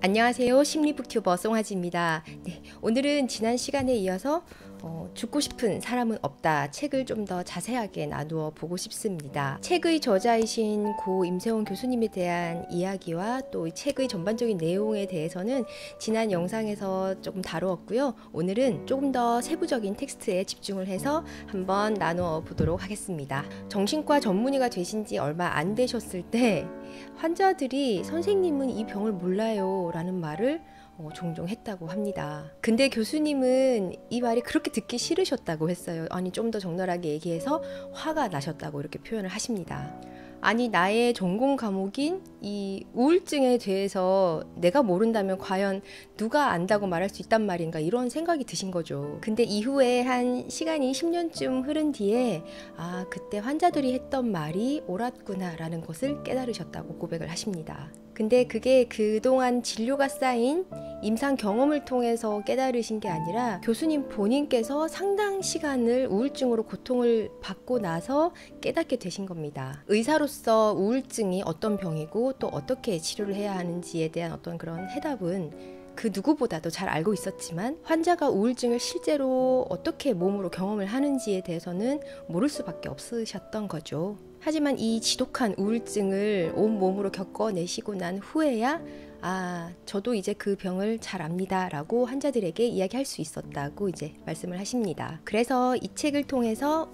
안녕하세요. 심리북튜버 송하지입니다. 네, 오늘은 지난 시간에 이어서 죽고 싶은 사람은 없다 책을 좀 더 자세하게 나누어 보고 싶습니다. 책의 저자이신 고 임세원 교수님에 대한 이야기와 또 이 책의 전반적인 내용에 대해서는 지난 영상에서 조금 다루었고요. 오늘은 조금 더 세부적인 텍스트에 집중을 해서 한번 나누어 보도록 하겠습니다. 정신과 전문의가 되신 지 얼마 안 되셨을 때 환자들이 선생님은 이 병을 몰라요 라는 말을 종종 했다고 합니다. 근데 교수님은 이 말이 그렇게 듣기 싫으셨다고 했어요. 아니, 좀 더 적나라하게 얘기해서 화가 나셨다고 이렇게 표현을 하십니다. 아니, 나의 전공 과목인 이 우울증에 대해서 내가 모른다면 과연 누가 안다고 말할 수 있단 말인가, 이런 생각이 드신 거죠. 근데 이후에 한 시간이 10년쯤 흐른 뒤에 그때 환자들이 했던 말이 옳았구나 라는 것을 깨달으셨다고 고백을 하십니다. 근데 그게 그동안 진료가 쌓인 임상 경험을 통해서 깨달으신 게 아니라 교수님 본인께서 상당 시간을 우울증으로 고통을 받고 나서 깨닫게 되신 겁니다. 의사로서 우울증이 어떤 병이고 또 어떻게 치료를 해야 하는지에 대한 어떤 그런 해답은 그 누구보다도 잘 알고 있었지만 환자가 우울증을 실제로 어떻게 몸으로 경험을 하는지에 대해서는 모를 수밖에 없으셨던 거죠. 하지만 이 지독한 우울증을 온몸으로 겪어내시고 난 후에야 저도 이제 그 병을 잘 압니다 라고 환자들에게 이야기할 수 있었다고 이제 말씀을 하십니다. 그래서 이 책을 통해서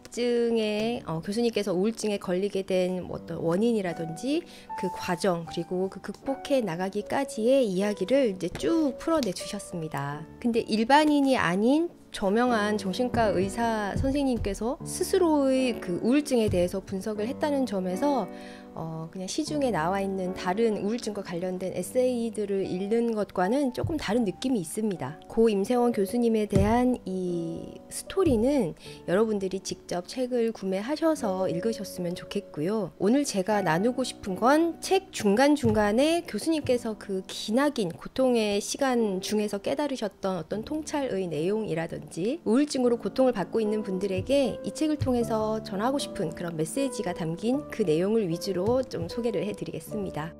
우울증에 교수님께서 우울증에 걸리게 된 어떤 원인이라든지 그 과정, 그리고 그 극복해 나가기까지의 이야기를 이제 쭉 풀어내 주셨습니다. 근데 일반인이 아닌 저명한 정신과 의사 선생님께서 스스로의 그 우울증에 대해서 분석을 했다는 점에서 그냥 시중에 나와 있는 다른 우울증과 관련된 에세이들을 읽는 것과는 조금 다른 느낌이 있습니다. 고 임세원 교수님에 대한 이 스토리는 여러분들이 직접 책을 구매하셔서 읽으셨으면 좋겠고요. 오늘 제가 나누고 싶은 건 책 중간중간에 교수님께서 그 기나긴 고통의 시간 중에서 깨달으셨던 어떤 통찰의 내용이라든지 우울증으로 고통을 받고 있는 분들에게 이 책을 통해서 전하고 싶은 그런 메시지가 담긴 그 내용을 위주로 좀 소개를 해드리겠습니다.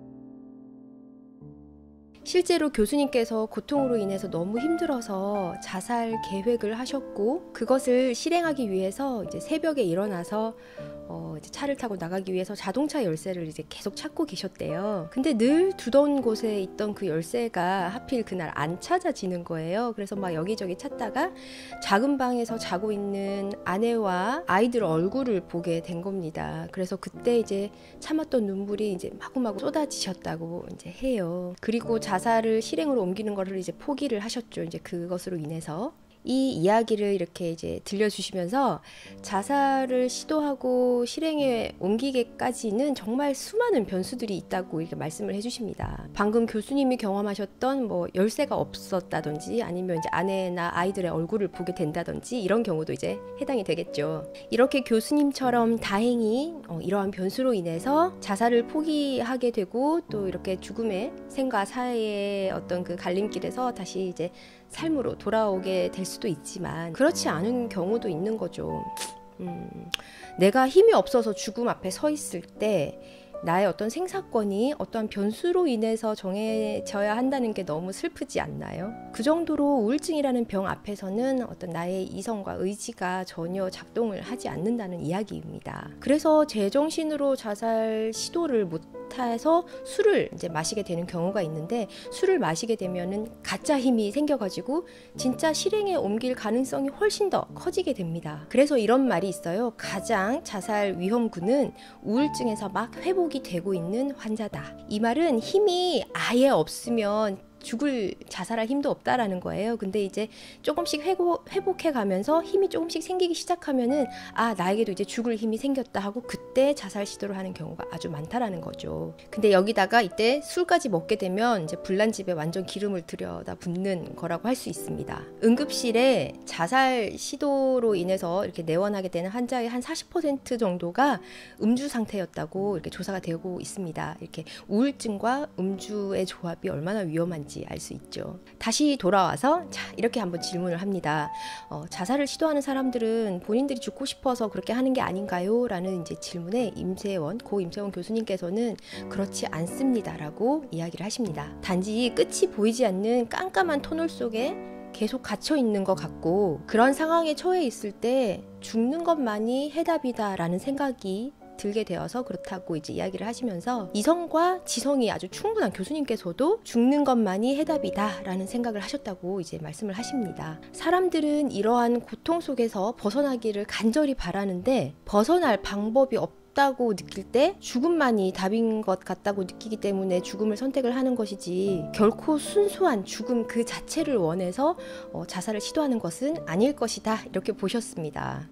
실제로 교수님께서 고통으로 인해서 너무 힘들어서 자살 계획을 하셨고, 그것을 실행하기 위해서 이제 새벽에 일어나서 이제 차를 타고 나가기 위해서 자동차 열쇠를 이제 계속 찾고 계셨대요. 근데 늘 두던 곳에 있던 그 열쇠가 하필 그날 안 찾아지는 거예요. 그래서 막 여기저기 찾다가 작은 방에서 자고 있는 아내와 아이들 얼굴을 보게 된 겁니다. 그래서 그때 이제 참았던 눈물이 이제 마구마구 쏟아지셨다고 이제 해요. 그리고 자살을 실행으로 옮기는 거를 이제 포기를 하셨죠. 이제 그것으로 인해서. 이 이야기를 이렇게 이제 들려주시면서 자살을 시도하고 실행에 옮기기까지는 정말 수많은 변수들이 있다고 이렇게 말씀을 해주십니다. 방금 교수님이 경험하셨던 뭐 열쇠가 없었다든지 아니면 이제 아내나 아이들의 얼굴을 보게 된다든지 이런 경우도 이제 해당이 되겠죠. 이렇게 교수님처럼 다행히 이러한 변수로 인해서 자살을 포기하게 되고 또 이렇게 죽음의 생과 사이의 어떤 그 갈림길에서 다시 이제 삶으로 돌아오게 될 수도 있지만 그렇지 않은 경우도 있는 거죠. 내가 힘이 없어서 죽음 앞에 서 있을 때 나의 어떤 생사권이 어떠한 변수로 인해서 정해져야 한다는 게 너무 슬프지 않나요? 그 정도로 우울증이라는 병 앞에서는 어떤 나의 이성과 의지가 전혀 작동을 하지 않는다는 이야기입니다. 그래서 제정신으로 자살 시도를 못해서 술을 이제 마시게 되는 경우가 있는데, 술을 마시게 되면은 가짜 힘이 생겨가지고 진짜 실행에 옮길 가능성이 훨씬 더 커지게 됩니다. 그래서 이런 말이 있어요. 가장 자살 위험군은 우울증에서 막 회복이 되고 있는 환자다. 이 말은 힘이 아예 없으면 자살할 힘도 없다라는 거예요. 근데 이제 조금씩 회복해 가면서 힘이 조금씩 생기기 시작하면은 나에게도 이제 죽을 힘이 생겼다 하고 그때 자살 시도를 하는 경우가 아주 많다라는 거죠. 근데 여기다가 이때 술까지 먹게 되면 이제 불난집에 완전 기름을 들여다 붓는 거라고 할 수 있습니다. 응급실에 자살 시도로 인해서 이렇게 내원하게 되는 환자의 한 40% 정도가 음주 상태였다고 이렇게 조사가 되고 있습니다. 이렇게 우울증과 음주의 조합이 얼마나 위험한지 건지 알 수 있죠. 다시 돌아와서 자, 이렇게 한번 질문을 합니다. 자살을 시도하는 사람들은 본인들이 죽고 싶어서 그렇게 하는 게 아닌가요? 라는 이제 질문에 고 임세원 교수님께서는 그렇지 않습니다 라고 이야기를 하십니다. 단지 끝이 보이지 않는 깜깜한 터널 속에 계속 갇혀 있는 것 같고, 그런 상황에 처해 있을 때 죽는 것만이 해답이다 라는 생각이 들게 되어서 그렇다고 이제 이야기를 하시면서, 이성과 지성이 아주 충분한 교수님께서도 죽는 것만이 해답이다 라는 생각을 하셨다고 이제 말씀을 하십니다. 사람들은 이러한 고통 속에서 벗어나기를 간절히 바라는데 벗어날 방법이 없다고 느낄 때 죽음만이 답인 것 같다고 느끼기 때문에 죽음을 선택을 하는 것이지, 결코 순수한 죽음 그 자체를 원해서 자살을 시도하는 것은 아닐 것이다, 이렇게 보셨습니다.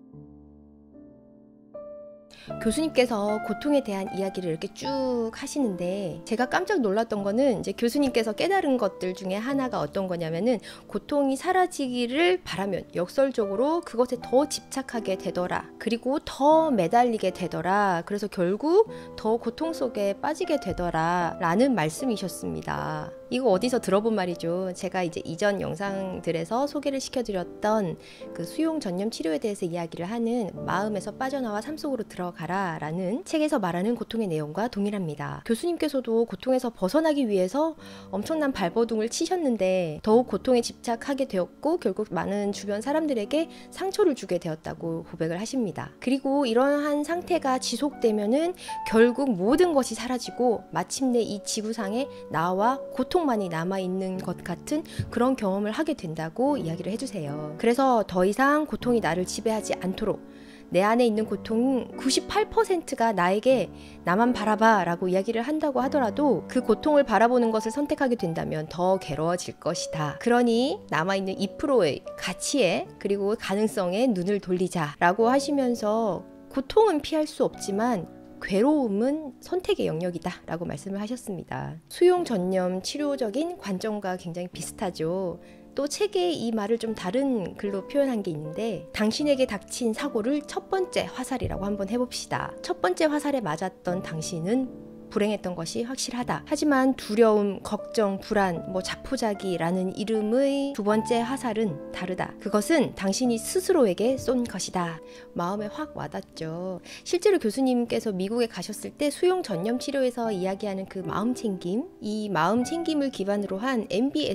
교수님께서 고통에 대한 이야기를 이렇게 쭉 하시는데, 제가 깜짝 놀랐던 거는 이제 교수님께서 깨달은 것들 중에 하나가 어떤 거냐면은, 고통이 사라지기를 바라면 역설적으로 그것에 더 집착하게 되더라, 그리고 더 매달리게 되더라, 그래서 결국 더 고통 속에 빠지게 되더라 라는 말씀이셨습니다. 이거 어디서 들어본 말이죠. 제가 이제 이전 영상들에서 소개를 시켜드렸던 그 수용 전념 치료에 대해서 이야기를 하는 마음에서 빠져나와 삶 속으로 들어가라 라는 책에서 말하는 고통의 내용과 동일합니다. 교수님께서도 고통에서 벗어나기 위해서 엄청난 발버둥을 치셨는데 더욱 고통에 집착하게 되었고, 결국 많은 주변 사람들에게 상처를 주게 되었다고 고백을 하십니다. 그리고 이러한 상태가 지속되면은 결국 모든 것이 사라지고 마침내 이 지구상에 나와 고통만이 남아있는 것 같은 그런 경험을 하게 된다고 이야기를 해주세요. 그래서 더 이상 고통이 나를 지배하지 않도록, 내 안에 있는 고통 98%가 나에게 나만 바라봐 라고 이야기를 한다고 하더라도 그 고통을 바라보는 것을 선택하게 된다면 더 괴로워질 것이다. 그러니 남아있는 2%의 가치에 그리고 가능성에 눈을 돌리자 라고 하시면서, 고통은 피할 수 없지만 괴로움은 선택의 영역이다 라고 말씀을 하셨습니다. 수용 전념 치료적인 관점과 굉장히 비슷하죠. 또 책에 이 말을 좀 다른 글로 표현한 게 있는데, 당신에게 닥친 사고를 첫 번째 화살이라고 한번 해봅시다. 첫 번째 화살에 맞았던 당신은 불행했던 것이 확실하다. 하지만 두려움, 걱정, 불안, 자포자기라는 이름의 두 번째 화살은 다르다. 그것은 당신이 스스로에게 쏜 것이다. 마음에 확 와닿죠. 실제로 교수님께서 미국에 가셨을 때 수용 전념 치료에서 이야기하는 그 마음 챙김, 이 마음 챙김을 기반으로 한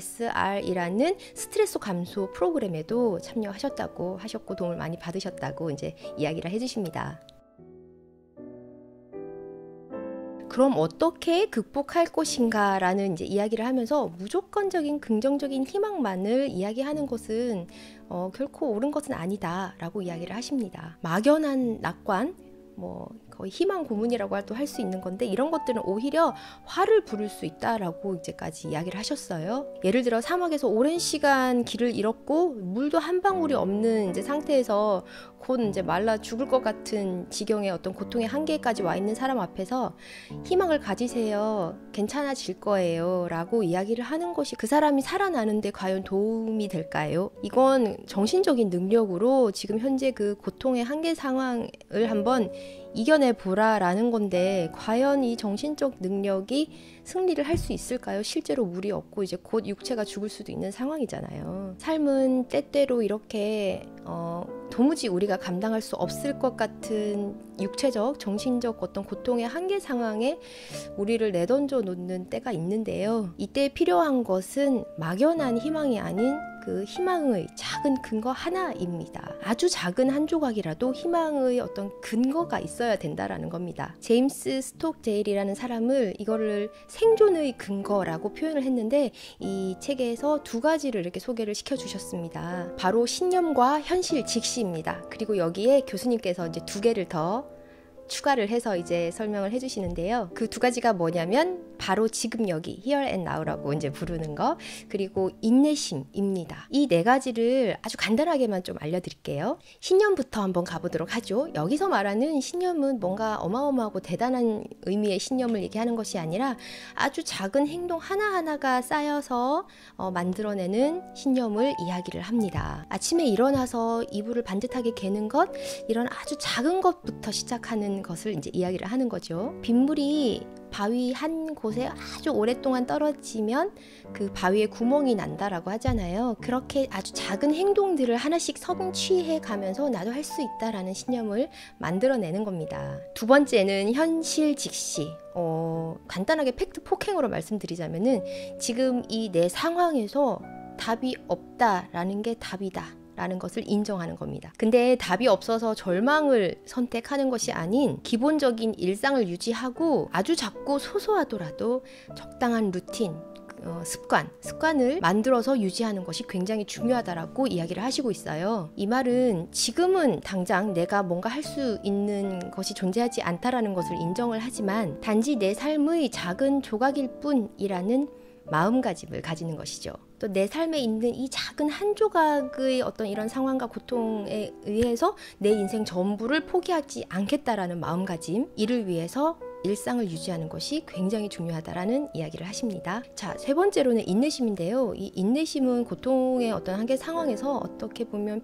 MBSR이라는 스트레스 감소 프로그램에도 참여하셨다고 하셨고, 도움을 많이 받으셨다고 이제 이야기를 해주십니다. 그럼 어떻게 극복할 것인가 라는 이제 이야기를 하면서, 무조건적인 긍정적인 희망만을 이야기하는 것은 결코 옳은 것은 아니다 라고 이야기를 하십니다. 막연한 낙관, 거의 희망 고문이라고 할 수 있는 건데, 이런 것들은 오히려 화를 부를 수 있다라고 이제까지 이야기를 하셨어요. 예를 들어 사막에서 오랜 시간 길을 잃었고 물도 한 방울이 없는 이제 상태에서 곧 이제 말라 죽을 것 같은 지경의 어떤 고통의 한계까지 와 있는 사람 앞에서 희망을 가지세요, 괜찮아질 거예요 라고 이야기를 하는 것이 그 사람이 살아나는데 과연 도움이 될까요? 이건 정신적인 능력으로 지금 현재 그 고통의 한계 상황을 한번 이겨내 보라라는 건데, 과연 이 정신적 능력이 승리를 할 수 있을까요? 실제로 물이 없고 이제 곧 육체가 죽을 수도 있는 상황이잖아요. 삶은 때때로 이렇게 도무지 우리가 감당할 수 없을 것 같은 육체적, 정신적 어떤 고통의 한계 상황에 우리를 내던져 놓는 때가 있는데요. 이때 필요한 것은 막연한 희망이 아닌 그 희망의 작은 근거 하나입니다. 아주 작은 한 조각이라도 희망의 어떤 근거가 있어야 된다라는 겁니다. 제임스 스톡제일이라는 사람을 이거를 생존의 근거라고 표현을 했는데, 이 책에서 두 가지를 이렇게 소개를 시켜주셨습니다. 바로 신념과 현실 직시입니다. 그리고 여기에 교수님께서 이제 두 개를 더 추가를 해서 이제 설명을 해주시는데요. 그 두 가지가 뭐냐면 바로 지금 여기 here and now라고 이제 부르는 거, 그리고 인내심입니다. 이 네 가지를 아주 간단하게만 좀 알려드릴게요. 신념부터 한번 가보도록 하죠. 여기서 말하는 신념은 뭔가 어마어마하고 대단한 의미의 신념을 얘기하는 것이 아니라 아주 작은 행동 하나하나가 쌓여서 만들어내는 신념을 이야기를 합니다. 아침에 일어나서 이불을 반듯하게 개는 것, 이런 아주 작은 것부터 시작하는 그런 것을 이제 이야기를 하는 거죠. 빗물이 바위 한 곳에 아주 오랫동안 떨어지면 그 바위에 구멍이 난다라고 하잖아요. 그렇게 아주 작은 행동들을 하나씩 성취해 가면서 나도 할 수 있다라는 신념을 만들어내는 겁니다. 두 번째는 현실 직시. 간단하게 팩트 폭행으로 말씀드리자면은 지금 이 내 상황에서 답이 없다라는 게 답이다 라는 것을 인정하는 겁니다. 근데 답이 없어서 절망을 선택하는 것이 아닌 기본적인 일상을 유지하고 아주 작고 소소하더라도 적당한 루틴, 습관을 만들어서 유지하는 것이 굉장히 중요하다라고 이야기를 하시고 있어요. 이 말은 지금은 당장 내가 뭔가 할 수 있는 것이 존재하지 않다라는 것을 인정을 하지만 단지 내 삶의 작은 조각일 뿐이라는 마음가짐을 가지는 것이죠. 또 내 삶에 있는 이 작은 한 조각의 어떤 이런 상황과 고통에 의해서 내 인생 전부를 포기하지 않겠다라는 마음가짐, 이를 위해서 일상을 유지하는 것이 굉장히 중요하다라는 이야기를 하십니다. 자, 세 번째로는 인내심인데요. 이 인내심은 고통의 어떤 한계 상황에서 어떻게 보면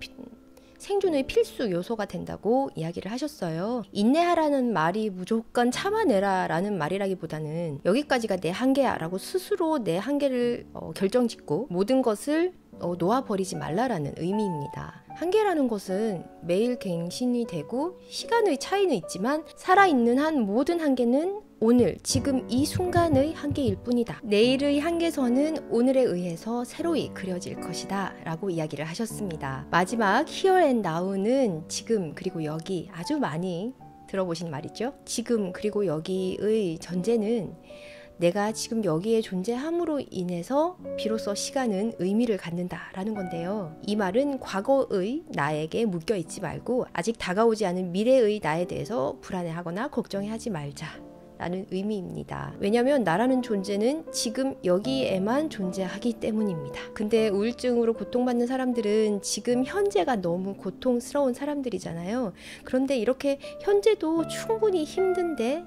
생존의 필수 요소가 된다고 이야기를 하셨어요. 인내하라는 말이 무조건 참아내라 라는 말이라기보다는 여기까지가 내 한계야 라고 스스로 내 한계를 결정짓고 모든 것을 놓아버리지 말라라는 의미입니다. 한계라는 것은 매일 갱신이 되고 시간의 차이는 있지만 살아있는 한 모든 한계는 오늘, 지금 이 순간의 한계일 뿐이다. 내일의 한계선은 오늘에 의해서 새로이 그려질 것이다 라고 이야기를 하셨습니다. 마지막 Here and Now는 지금 그리고 여기, 아주 많이 들어보신 말이죠. 지금 그리고 여기의 전제는 내가 지금 여기에 존재함으로 인해서 비로소 시간은 의미를 갖는다라는 건데요. 이 말은 과거의 나에게 묶여 있지 말고 아직 다가오지 않은 미래의 나에 대해서 불안해하거나 걱정하지 말자 라는 의미입니다. 왜냐하면 나라는 존재는 지금 여기에만 존재하기 때문입니다. 근데 우울증으로 고통받는 사람들은 지금 현재가 너무 고통스러운 사람들이잖아요. 그런데 이렇게 현재도 충분히 힘든데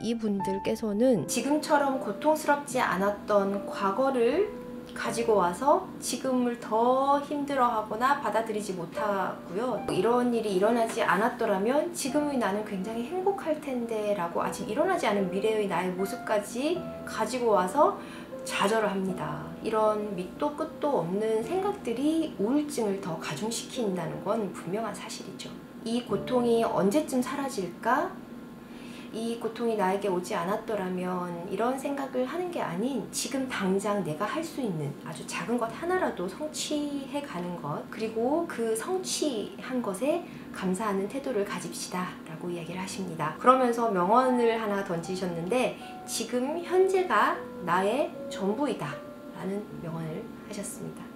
이분들께서는 지금처럼 고통스럽지 않았던 과거를 가지고 와서 지금을 더 힘들어하거나 받아들이지 못하고요. 이런 일이 일어나지 않았더라면 지금의 나는 굉장히 행복할 텐데 라고 아직 일어나지 않은 미래의 나의 모습까지 가지고 와서 좌절을 합니다. 이런 밑도 끝도 없는 생각들이 우울증을 더 가중시킨다는 건 분명한 사실이죠. 이 고통이 언제쯤 사라질까? 이 고통이 나에게 오지 않았더라면 이런 생각을 하는 게 아닌 지금 당장 내가 할 수 있는 아주 작은 것 하나라도 성취해 가는 것, 그리고 그 성취한 것에 감사하는 태도를 가집시다 라고 이야기를 하십니다. 그러면서 명언을 하나 던지셨는데 지금 현재가 나의 전부이다 라는 명언을 하셨습니다.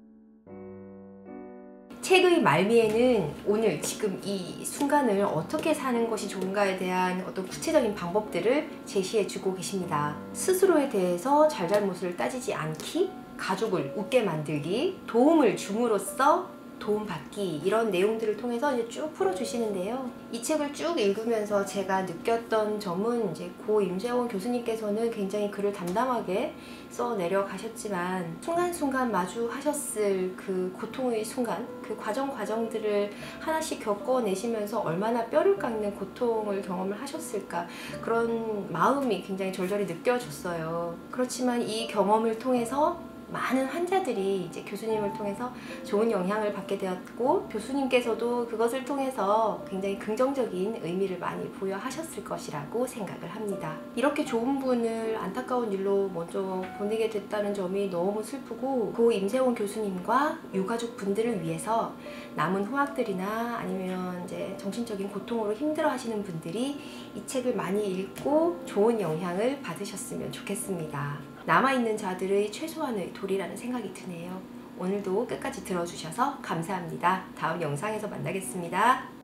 책의 말미에는 오늘 지금 이 순간을 어떻게 사는 것이 좋은가에 대한 어떤 구체적인 방법들을 제시해주고 계십니다. 스스로에 대해서 잘잘못을 따지지 않기, 가족을 웃게 만들기, 도움을 줌으로써 도움받기, 이런 내용들을 통해서 이제 쭉 풀어주시는데요. 이 책을 쭉 읽으면서 제가 느꼈던 점은 이제 고 임세원 교수님께서는 굉장히 글을 담담하게 써 내려가셨지만 순간순간 마주하셨을 그 고통의 순간, 그 과정들을 하나씩 겪어내시면서 얼마나 뼈를 깎는 고통을 경험을 하셨을까, 그런 마음이 굉장히 절절히 느껴졌어요. 그렇지만 이 경험을 통해서 많은 환자들이 이제 교수님을 통해서 좋은 영향을 받게 되었고, 교수님께서도 그것을 통해서 굉장히 긍정적인 의미를 많이 부여하셨을 것이라고 생각을 합니다. 이렇게 좋은 분을 안타까운 일로 먼저 보내게 됐다는 점이 너무 슬프고, 고 임세원 교수님과 유가족 분들을 위해서 남은 후학들이나 아니면 이제 정신적인 고통으로 힘들어 하시는 분들이 이 책을 많이 읽고 좋은 영향을 받으셨으면 좋겠습니다. 남아있는 자들의 최소한의 도리라는 생각이 드네요. 오늘도 끝까지 들어주셔서 감사합니다. 다음 영상에서 만나겠습니다.